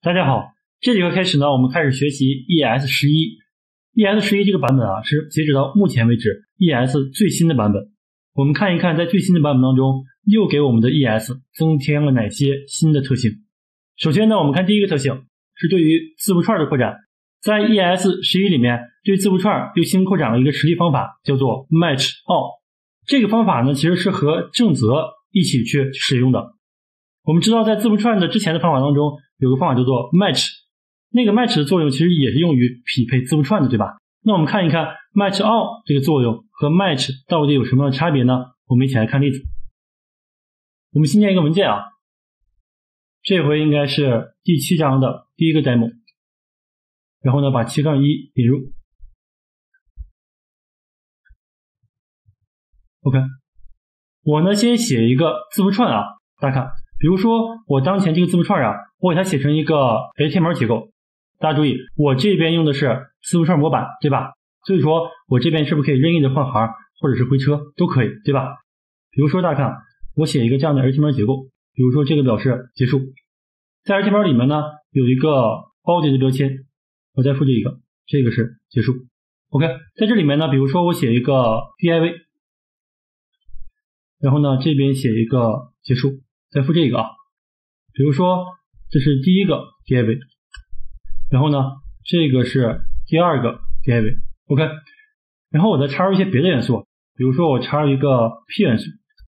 大家好，这节课开始呢，我们开始学习 ES11。ES11 这个版本啊，是截止到目前为止 ES 最新的版本。我们看一看，在最新的版本当中，又给我们的 ES 增添了哪些新的特性。首先呢，我们看第一个特性是对于字符串的扩展。在 ES11 里面，对字符串又新扩展了一个实例方法，叫做 match all。这个方法呢，其实是和正则一起去使用的。我们知道，在字符串的之前的方法当中，有个方法叫做 match， 那个 match 的作用其实也是用于匹配字符串的，对吧？那我们看一看 match all 这个作用和 match 到底有什么样的差别呢？我们一起来看例子。我们新建一个文件啊，这回应该是第7章的第一个 demo， 然后呢，把7-1引入。OK， 我呢先写一个字符串啊，大家看。比如说我当前这个字符串啊，我给它写成一个 HTML 结构。大家注意，我这边用的是字符串模板，对吧？所以说我这边是不是可以任意的换行或者是回车都可以，对吧？比如说大家看，我写一个这样的 HTML 结构，比如说这个表示结束。在 HTML 里面呢，有一个 body 的标签，我再复制一个，这个是结束。OK， 在这里面呢，比如说我写一个 div， 然后呢这边写一个结束。再复制一个啊，比如说这是第一个 div， 然后呢这个是第二个 div， OK， 然后我再插入一些别的元素，比如说我插入一个 p 元素，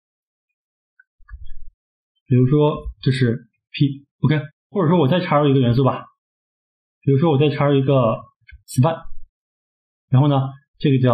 比如说这是 p， OK， 或者说我再插入一个元素吧，比如说我再插入一个 span， 然后呢这是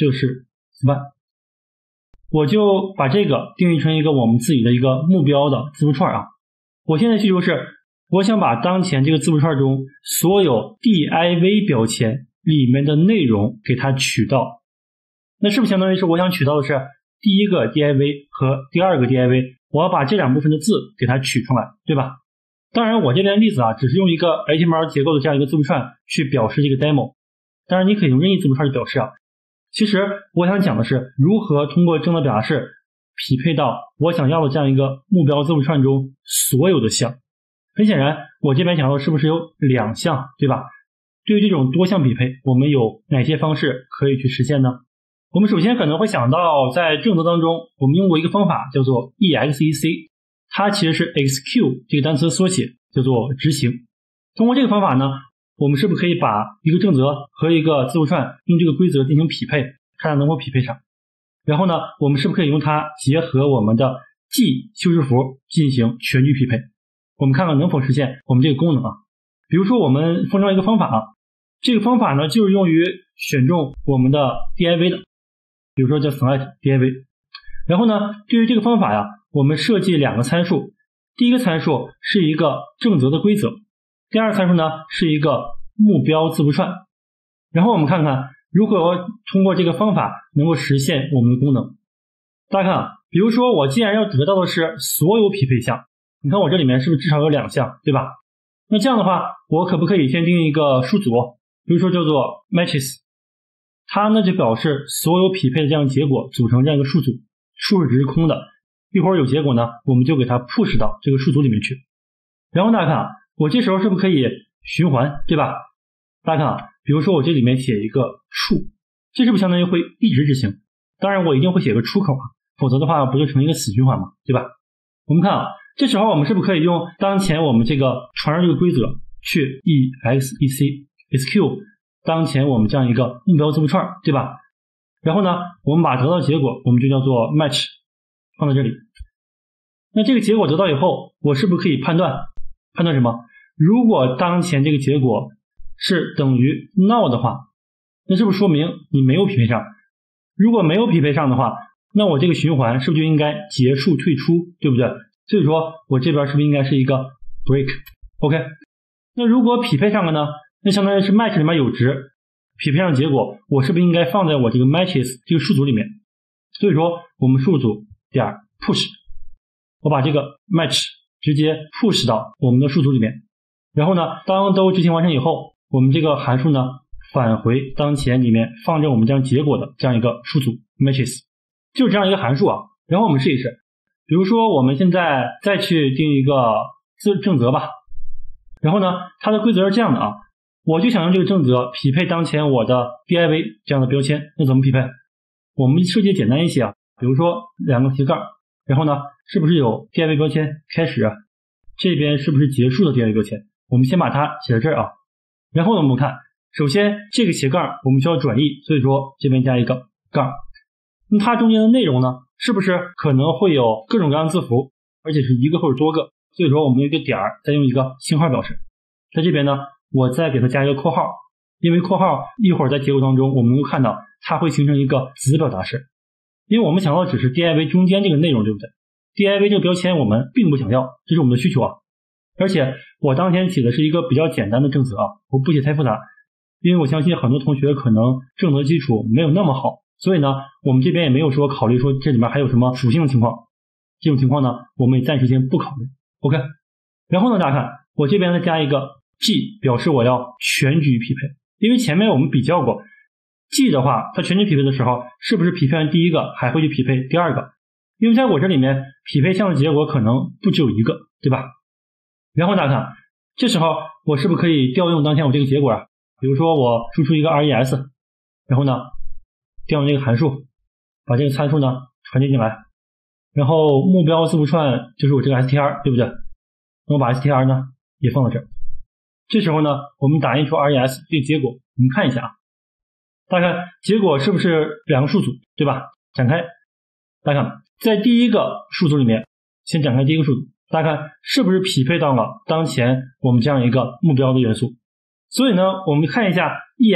span，我就把这个定义成一个我们自己的一个目标的字符串啊。我现在需求是，我想把当前这个字符串中所有 div 标签里面的内容给它取到。那是不是相当于是我想取到的是第一个 div 和第二个 div， 我要把这两部分的字给它取出来，对吧？当然我这边的例子啊，只是用一个 HTML 结构的这样一个字符串去表示这个 demo。当然你可以用任意字符串去表示啊。其实我想讲的是如何通过正则表达式匹配到我想要的这样一个目标字符串中所有的项。很显然我这边想要的是不是有2项，对吧？对于这种多项匹配，我们有哪些方式可以去实现呢？我们首先可能会想到，在正则当中我们用过一个方法叫做 exec， 它其实是 execute 这个单词的缩写，叫做执行。通过这个方法呢，我们是不是可以把一个正则和一个字符串用这个规则进行匹配，看看能否匹配上？然后呢，我们是不是可以用它结合我们的记修饰符进行全局匹配？我们看看能否实现我们这个功能啊。比如说我们封装一个方法啊，这个方法呢就是用于选中我们的 div 的，比如说叫 select div。然后呢，对于这个方法呀，我们设计2个参数，第一个参数是一个正则的规则，第二个参数呢是一个目标字符串。然后我们看看如何通过这个方法能够实现我们的功能。大家看啊，比如说我既然要得到的是所有匹配项，你看我这里面是不是至少有2项，对吧？那这样的话，我可不可以先定义一个数组，比如说叫做 matches， 它呢就表示所有匹配的这样结果组成这样一个数组，数值是空的，一会儿有结果呢，我们就给它 push 到这个数组里面去。然后大家看啊，我这时候是不是可以循环，对吧？大家看啊，比如说我这里面写一个数，这是不是相当于会一直执行？当然我一定会写个出口啊，否则的话不就成一个死循环嘛，对吧？我们看啊，这时候我们是不是可以用当前我们这个传入这个规则去 execute 当前我们这样一个目标字符串，对吧？然后呢，我们把得到的结果我们就叫做 match 放在这里。那这个结果得到以后，我是不是可以判断什么？如果当前这个结果是等于 null 的话，那是不是说明你没有匹配上？如果没有匹配上的话，那我这个循环是不是就应该结束退出，对不对？所以说我这边是不是应该是一个 break？ OK， 那如果匹配上了呢，那相当于是 match 里面有值，匹配上结果我是不是应该放在我这个 matches 这个数组里面？所以说我们数组点 push， 我把这个 match 直接 push 到我们的数组里面。然后呢，当都执行完成以后，我们这个函数呢返回当前里面放着我们这样结果的这样一个数组 matches， 就是这样一个函数啊。然后我们试一试，比如说我们现在再去定一个正则吧， 然后呢，它的规则是这样的啊，我就想用这个正则匹配当前我的 div 这样的标签，那怎么匹配？我们设计简单一些啊，比如说两个斜杠，然后呢，是不是有 div 标签开始啊？这边是不是结束的div 标签？我们先把它写在这儿啊。然后呢，我们看，首先这个斜杠我们需要转译，所以说这边加一个杠。那它中间的内容呢，是不是可能会有各种各样的字符，而且是一个或者多个？所以说我们用一个点儿，再用一个星号表示。在这边呢，我再给它加一个括号，因为括号一会儿在结果当中我们能够看到它会形成一个子表达式，因为我们想要的只是 div 中间这个内容，对不对？ div 这个标签我们并不想要，这是我们的需求啊。而且我当前写的是一个比较简单的正则啊，我不写太复杂，因为我相信很多同学可能正则基础没有那么好，所以呢，我们这边也没有说考虑说这里面还有什么属性的情况，这种情况呢，我们也暂时先不考虑。OK， 然后呢，大家看我这边再加一个 G， 表示我要全局匹配，因为前面我们比较过 G 的话，它全局匹配的时候，是不是匹配完第一个还会去匹配第二个？因为在我这里面匹配项的结果可能不只有一个，对吧？然后大家看，这时候我是不是可以调用当前我这个结果啊？比如说我输出一个 res， 然后呢调用这个函数，把这个参数呢传接进来，然后目标字符串就是我这个 str， 对不对？那我把 str 呢也放到这儿。这时候呢，我们打印出 res 这个结果，我们看一下啊，大家看结果是不是两个数组，对吧？展开，大家看在第一个数组里面，先展开第一个数组，大家看是不是匹配到了当前我们这样一个目标的元素？所以呢，我们看一下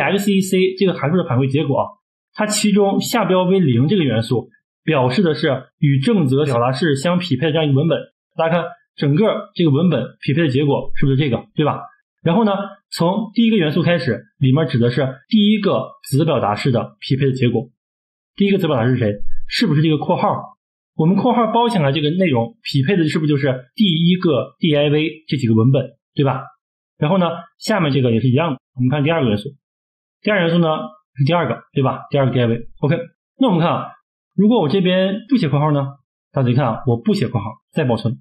exec 这个函数的返回结果啊，它其中下标为0这个元素表示的是与正则表达式相匹配的这样一个文本。大家看整个这个文本匹配的结果是不是这个，对吧？然后呢，从第一个元素开始，里面指的是第一个子表达式的匹配的结果。第一个子表达式是谁？是不是这个括号？我们括号包起来这个内容匹配的是不是就是第一个 div 这几个文本，对吧？然后呢，下面这个也是一样的，我们看第二个元素，第二个元素呢是第二个，对吧？第二个 div。 OK， 那我们看啊，如果我这边不写括号呢，大家可以看啊，我不写括号再保存，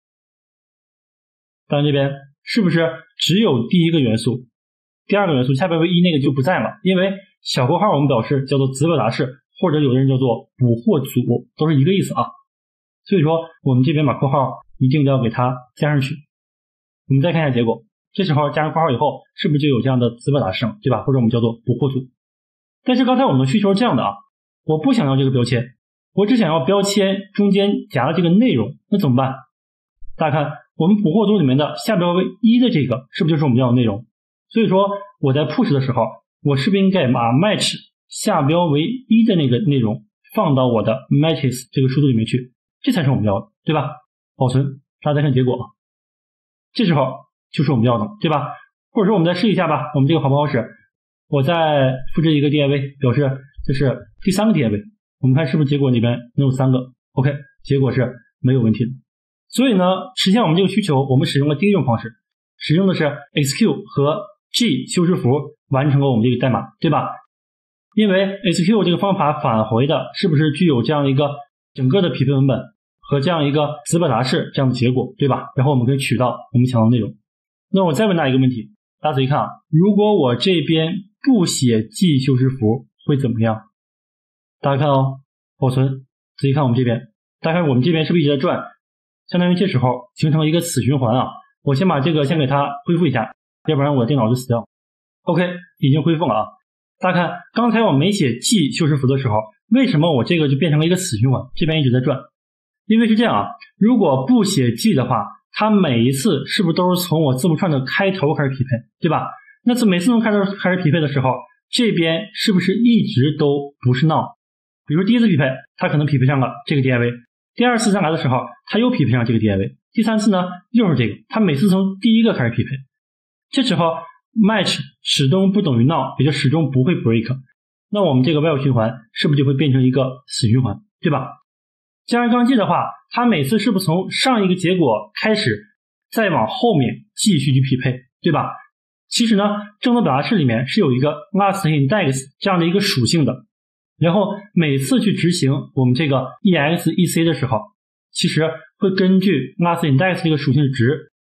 当然这边是不是只有第一个元素，第二个元素下边为1那个就不在了，因为小括号我们表示叫做子表达式，或者有的人叫做捕获组，都是一个意思啊。所以说我们这边把括号一定要给它加上去。我们再看一下结果，这时候加上括号以后，是不是就有这样的子表达式，对吧？或者我们叫做捕获组。但是刚才我们的需求是这样的啊，我不想要这个标签，我只想要标签中间夹的这个内容，那怎么办？大家看我们捕获组里面的下标为1的这个是不是就是我们要的内容？所以说我在 push 的时候，我是不是应该把 match 下标为1的那个内容放到我的 matches 这个数组里面去，这才是我们要的，对吧？保存，大家再看结果啊，这时候就是我们要的，对吧？或者说我们再试一下吧，我们这个好不好使？我再复制一个 div， 表示这是第三个 div， 我们看是不是结果里边能有3个 OK， 结果是没有问题的。所以呢，实现我们这个需求，我们使用了第一种方式，使用的是 execute 和 G 修饰符完成了我们这个代码，对吧？因为 execute 这个方法返回的是不是具有这样一个整个的匹配文本和这样一个子表达式这样的结果，对吧？然后我们可以取到我们想要的内容。那我再问大家一个问题，大家仔细看啊，如果我这边不写 G 修饰符会怎么样？大家看哦，保存，仔细看我们这边，大家看我们这边是不是一直在转？相当于这时候形成了一个死循环啊。我先把这个先给它恢复一下，要不然我的电脑就死掉。OK， 已经恢复了啊。大家看刚才我没写 G 修饰符的时候，为什么我这个就变成了一个死循环，这边一直在转？因为是这样啊，如果不写 G 的话，它每一次是不是都是从我字符串的开头开始匹配，对吧？那每次从开头开始匹配的时候，这边是不是一直都不是 null？ 比如第一次匹配它可能匹配上了这个 div， 第二次再来的时候它又匹配上这个 div， 第三次呢又是这个，它每次从第一个开始匹配，这时候 match 始终不等于 null， 也就始终不会 break， 那我们这个 while 循环是不是就会变成一个死循环，对吧？加上刚记的话，它每次是不是从上一个结果开始再往后面继续去匹配，对吧？其实呢，正则表达式里面是有一个 last index 这样的一个属性的，然后每次去执行我们这个 exec 的时候，其实会根据 last index 这个属性的值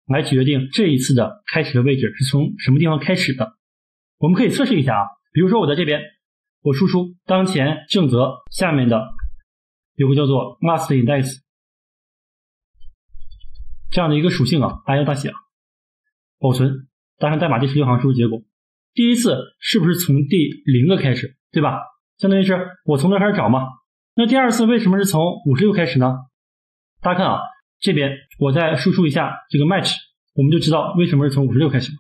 来决定这一次的开始的位置是从什么地方开始的。我们可以测试一下啊，比如说我在这边，我输出当前正则下面的有个叫做 last index 这样的一个属性啊，大家大写啊，保存，大家代码第16行输入结果。第一次是不是从第0个开始，对吧？相当于是我从这开始找嘛。那第二次为什么是从56开始呢？大家看啊，这边我再输出一下这个 match， 我们就知道为什么是从56开始。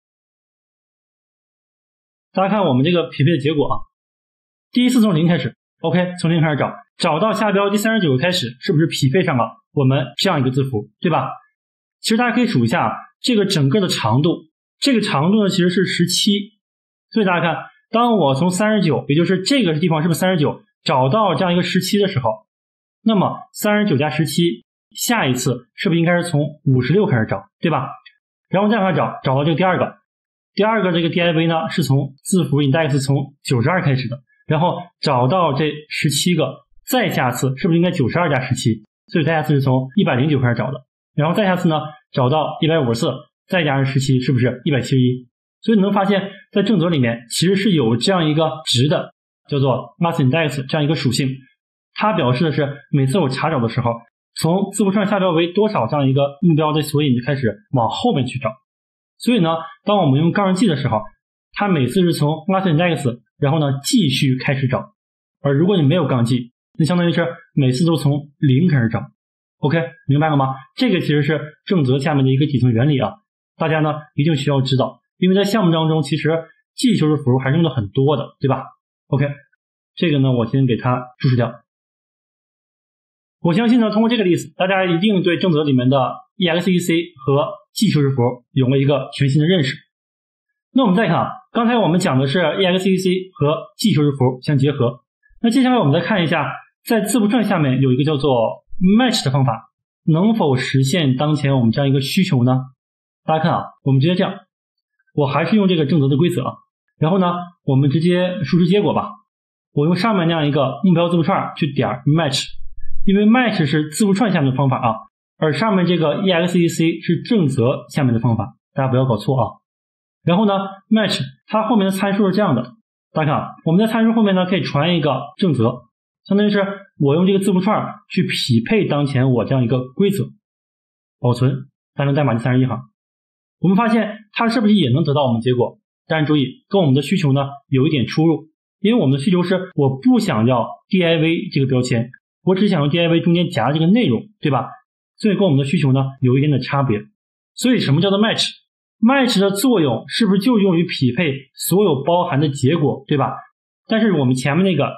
大家看我们这个匹配的结果啊，第一次从0开始 ，OK， 从0开始找，找到下标第39个开始，是不是匹配上了我们这样一个字符，对吧？其实大家可以数一下啊，这个整个的长度，这个长度呢其实是17，所以大家看，当我从39，也就是这个地方是不是39，找到这样一个17的时候，那么39加17，下一次是不是应该是从56开始找，对吧？然后再往下找到这个第二个这个 div 呢是从字符 index 从92开始的，然后找到这17个，再下次是不是应该92加17？所以再下次是从109开始找的，然后再下次呢找到154，再加上17，是不是171？所以你能发现，在正则里面其实是有这样一个值的，叫做 last index 这样一个属性，它表示的是每次我查找的时候，从字符串下标为多少这样一个目标的索引就开始往后面去找。所以呢，当我们用杠记的时候，它每次是从 last index， 然后呢继续开始找。而如果你没有杠记，那相当于是每次都从0开始找。OK， 明白了吗？这个其实是正则下面的一个底层原理啊，大家呢一定需要知道，因为在项目当中其实记修饰符还是用的很多的，对吧 ？OK， 这个呢我先给它注释掉。我相信呢，通过这个例子，大家一定对正则里面的 exec 和记修饰符有了一个全新的认识。那我们再看啊，刚才我们讲的是 exec 和记修饰符相结合，那接下来我们再看一下，在字符串下面有一个叫做 match 的方法，能否实现当前我们这样一个需求呢？大家看啊，我们直接这样，我还是用这个正则的规则，然后呢，我们直接输出结果吧。我用上面那样一个目标字符串去点 match， 因为 match 是字符串下面的方法啊，而上面这个 exec 是正则下面的方法，大家不要搞错啊。然后呢 match 它后面的参数是这样的，大家看我们在参数后面呢可以传一个正则，相当于是我用这个字符串去匹配当前我这样一个规则，保存，单纯代码第31行。我们发现它是不是也能得到我们结果？但是注意，跟我们的需求呢有一点出入，因为我们的需求是我不想要 div 这个标签，我只想用 div 中间夹这个内容，对吧？所以跟我们的需求呢有一点的差别。所以什么叫做 match？match 的作用是不是就用于匹配所有包含的结果，对吧？但是我们前面那个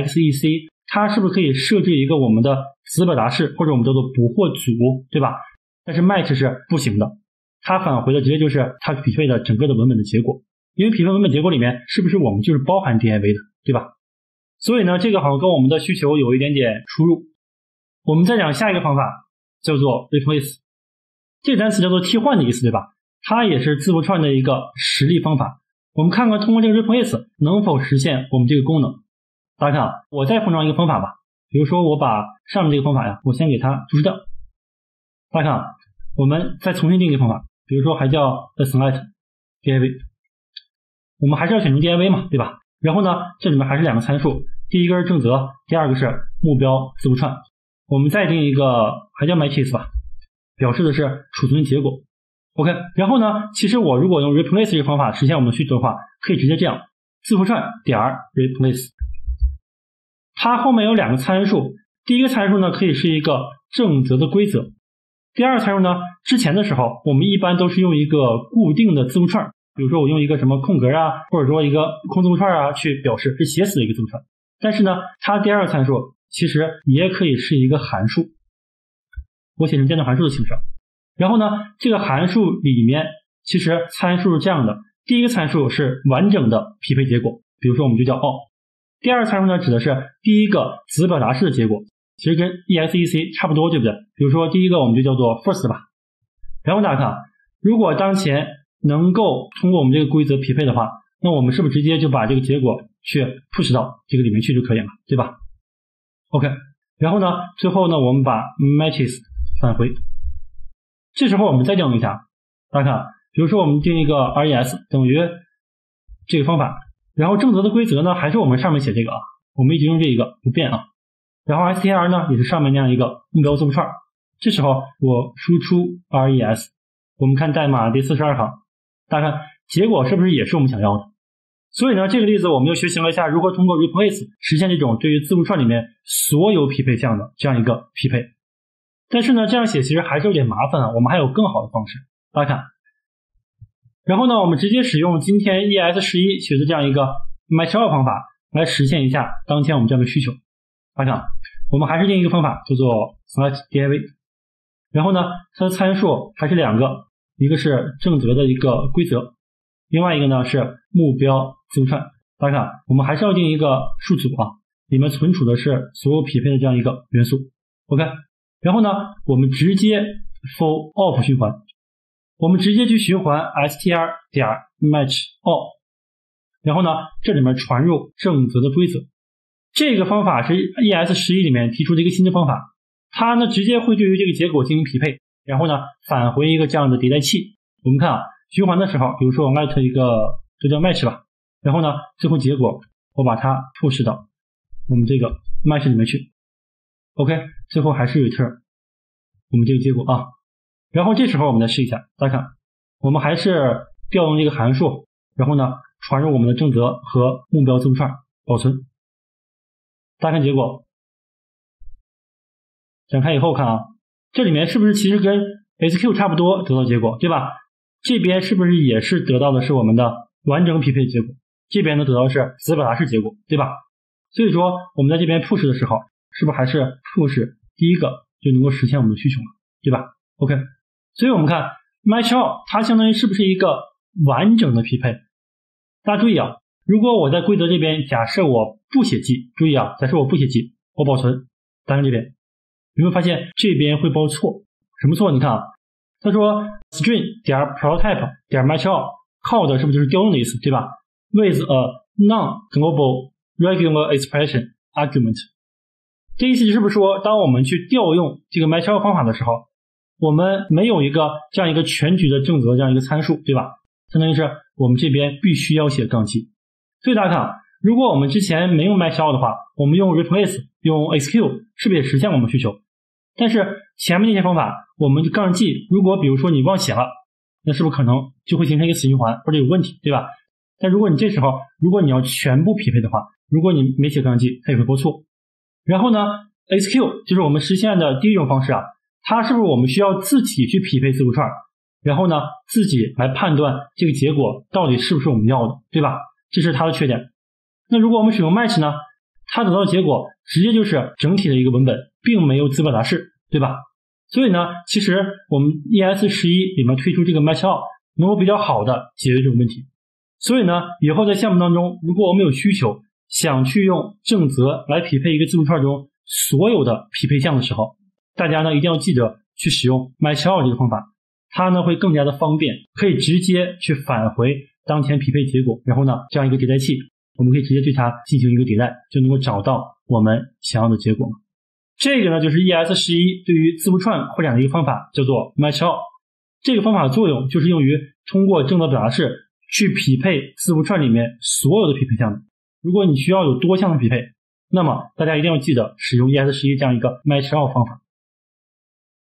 exec 它是不是可以设置一个我们的子表达式，或者我们叫做捕获组，对吧？但是 match 是不行的，它返回的直接就是它匹配的整个的文本的结果，因为匹配文本结果里面是不是我们就是包含 div 的，对吧？所以呢，这个好像跟我们的需求有一点点出入。我们再讲下一个方法，叫做 replace， 这个单词叫做替换的意思，对吧？它也是字符串的一个实例方法。我们看看通过这个 replace 能否实现我们这个功能。大家看啊，我再封装一个方法吧，比如说我把上面这个方法呀，我先给它注释掉。大家看啊，我们再重新定一个方法，比如说还叫 select div， 我们还是要选成 div 嘛，对吧？然后呢，这里面还是两个参数，第一个是正则，第二个是目标字符串。我们再定一个还叫 matches 吧，表示的是储存结果。OK， 然后呢，其实我如果用 replace 这个方法实现我们的需求的话，可以直接这样，字符串点 replace， 它后面有两个参数，第一个参数呢可以是一个正则的规则，第二个参数呢，之前的时候我们一般都是用一个固定的字符串，比如说我用一个什么空格啊，或者说一个空字符串啊去表示，是写死的一个字符串。但是呢，它第二个参数其实也可以是一个函数，我写成电动函数的形式。然后呢，这个函数里面其实参数是这样的，第一个参数是完整的匹配结果，比如说我们就叫 all。第二个参数呢指的是第一个子表达式的结果，其实跟 exec 差不多，对不对？比如说第一个我们就叫做 first 吧。然后大家看，如果当前能够通过我们这个规则匹配的话，那我们是不是直接就把这个结果去 push 到这个里面去就可以了，对吧 ？OK， 然后呢，最后呢，我们把 matches 返回。 这时候我们再调用一下，大家看，比如说我们定一个 res 等于这个方法，然后正则的规则呢还是我们上面写这个啊，我们一直用这一个不变啊。然后 str 呢也是上面那样一个目标字符串，这时候我输出 res， 我们看代码第42行，大家看结果是不是也是我们想要的？所以呢，这个例子我们又学习了一下如何通过 replace 实现这种对于字符串里面所有匹配项的这样一个匹配。但是呢，这样写其实还是有点麻烦啊，我们还有更好的方式。大家看，然后呢，我们直接使用今天 ES11 学的这样一个 matchall 方法来实现一下当前我们这样的需求。大家看，我们还是定一个方法叫做 select_div， 然后呢，它的参数还是两个，一个是正则的一个规则，另外一个呢是目标字符串。大家看，我们还是要定一个数组啊，里面存储的是所有匹配的这样一个元素。OK， 然后呢，我们直接 for off 循环，我们直接去循环 str.matchall， 然后呢，这里面传入正则的规则。这个方法是 ES11 里面提出的一个新的方法，它呢直接会对于这个结果进行匹配，然后呢返回一个这样的迭代器。我们看啊，循环的时候，比如说我 let 一个就叫 match 吧，然后呢最后结果我把它 push 到我们这个 match 里面去。OK， 最后还是 return 我们这个结果啊。然后这时候我们再试一下，大家看，我们还是调用这个函数，然后呢传入我们的正则和目标字符串，保存。大家看结果，展开以后看啊，这里面是不是其实跟 SQ 差不多得到结果，对吧？这边是不是也是得到的是我们的完整匹配结果？这边呢得到的是子表达式结果，对吧？所以说我们在这边 push 的时候，是不是还是 push 第一个就能够实现我们的需求了，对吧 ？OK， 所以我们看 matchall 它相当于是不是一个完整的匹配？大家注意啊，如果我在规则这边假设我不写记，注意啊，假设我不写记，我保存，大家看这边有没有发现这边会报错？什么错？你看啊，他说 string.prototype.matchall 靠的是不是就是调用的意思，对吧 ？with a non-global regular expression argument， 这意思是不是说，当我们去调用这个 matchall 方法的时候，我们没有一个这样一个全局的正则这样一个参数，对吧？相当于是我们这边必须要写杠记。所以大家看，如果我们之前没用 matchall 的话，我们用 replace 用 execute 是不是也实现我们需求？但是前面那些方法，我们就杠记，如果比如说你忘写了，那是不是可能就会形成一个死循环或者有问题，对吧？但如果你这时候，如果你要全部匹配的话，如果你没写杠记，它也会报错。然后呢 execute 就是我们实现的第一种方式啊，它是不是我们需要自己去匹配字符串，然后呢自己来判断这个结果到底是不是我们要的，对吧？这是它的缺点。那如果我们使用 match 呢，它得到的结果直接就是整体的一个文本，并没有子表达式，对吧？所以呢，其实我们 ES11 里面推出这个 matchall 能够比较好的解决这种问题。所以呢，以后在项目当中，如果我们有需求想去用正则来匹配一个字符串中所有的匹配项的时候，大家呢一定要记得去使用 matchall 这个方法，它呢会更加的方便，可以直接去返回当前匹配结果，然后呢这样一个迭代器，我们可以直接对它进行一个迭代，就能够找到我们想要的结果。这个呢就是 ES11 对于字符串扩展的一个方法，叫做 matchall。这个方法的作用就是用于通过正则表达式去匹配字符串里面所有的匹配项的。如果你需要有多项的匹配，那么大家一定要记得使用 ES11 这样一个 matchall 方法。